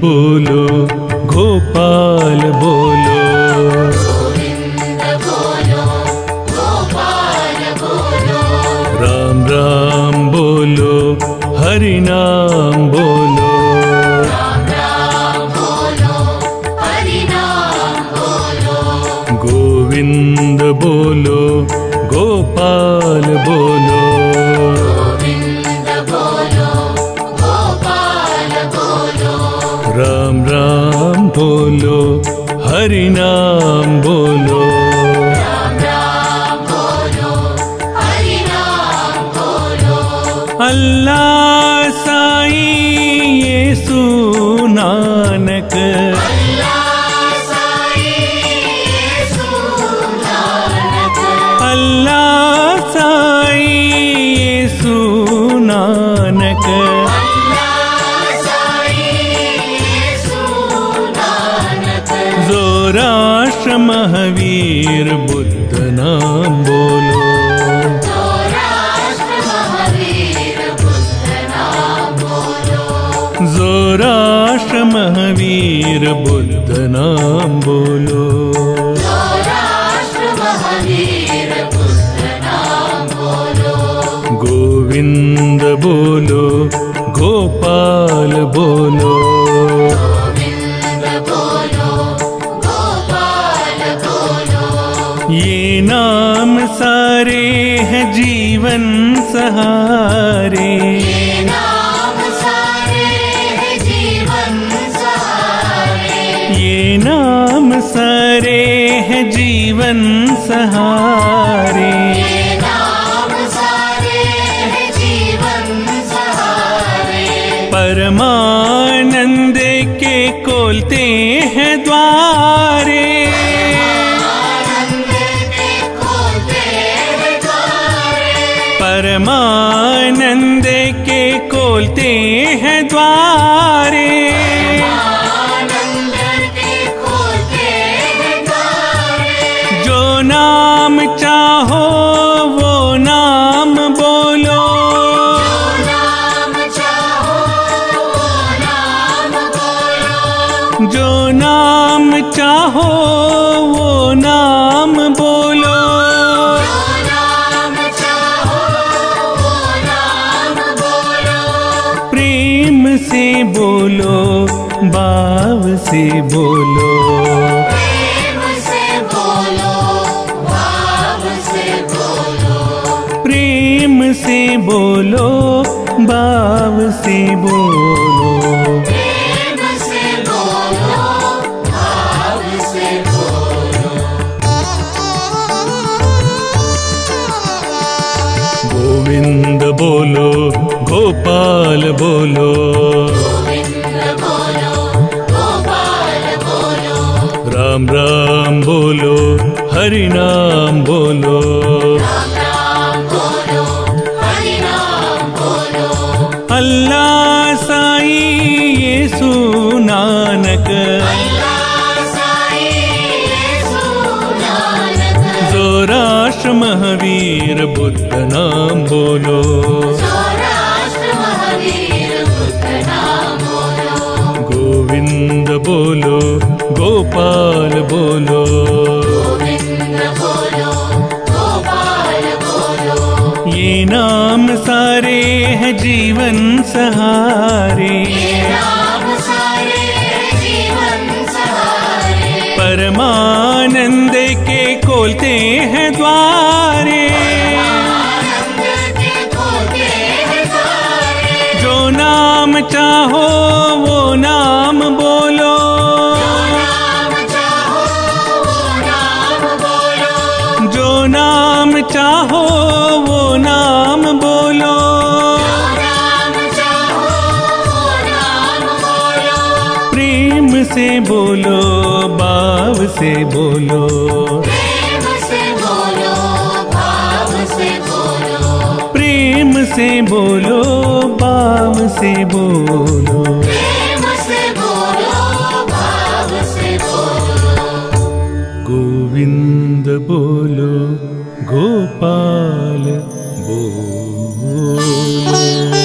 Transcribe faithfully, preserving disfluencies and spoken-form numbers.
बोलो, गोपाल बोलो। गोविंद बोलो, गोपाल बोलो। राम राम बोलो, हरि नाम बोलो। राम राम बोलो, हरि नाम बोलो। गोविंद बोलो, गोपाल बोलो। गोविंद बोलो, गोपाल बोलो। राम राम बोलो, हरि नाम बोलो। राम राम बोलो, हरि नाम बोलो। अल्लाह साईं येसु नानक। अल्लाह साईं येसु नानक। अल्लाह साईं येसु नानक। अल्लाह साईं येसु नानक। जोराष्ट्र महावीर बुद्ध नाम बोलो। जोराष्ट्र महावीर बुद्ध नाम बोलो। जोराष्ट्र महावीर बुद्ध नाम बोलो। जोराष्ट्र महावीर बुद्ध नाम बोलो। गोविंद बोलो, गोपाल बोलो। गोविंद बोलो, गोपाल बोलो। ये नाम सारे हैं जीवन सहारे। ये नाम सारे हैं जीवन सहारे। ये नाम सारे हैं जीवन सहारे। ये नाम सारे हैं जीवन सहारे। परमानंद के खोलते हैं द्वारे। आनंद के खोलते हैं द्वारे। परमानंद के खोलते हैं द्वारे। आनंद के खोलते हैं द्वारे। जो नाम चाहो वो नाम बोलो। जो नाम चाहो वो नाम बोलो। जो नाम चाहो वो नाम बोलो। जो नाम चाहो वो नाम बोलो। प्रेम से बोलो, भाव से बोलो। प्रेम से बोलो, भाव से बोलो। प्रेम से बोलो, भाव से बोलो। प्रेम से बोलो, भाव से बोलो। गोविंद बोलो, गोपाल बोलो। गोविंद बोलो, गोपाल बोलो। राम राम बोलो, हरि नाम बोलो। राम राम बोलो, हरि नाम बोलो। अल्लाह साईं येसु नानक। अल्लाह साईं येसु नानक। जोराष्ट्र महावीर बुद्ध नाम बोलो। जोराष्ट्र महावीर बुद्ध नाम बोलो। गोविंद बोलो, गोपाल बोलो। गोविंद बोलो, गोपाल बोलो। ये नाम सारे हैं जीवन सहारे। ये नाम सारे जीवन सहारे। परमानंद के खोलते हैं द्वारे। आनंद के खोलते हैं द्वारे। जो नाम चाहो वो नाम बोलो। जो नाम चाहो वो नाम बोलो। जो नाम चाहो वो नाम बोलो। जो नाम चाहो वो नाम बोलो। प्रेम से बोलो, भाव से बोलो। प्रेम से बोलो, भाव से बोलो। प्रेम से बोलो, भाव से बोलो। प्रेम से बोलो, भाव से बोलो। गोविंद बोलो, गोपाल बोलो।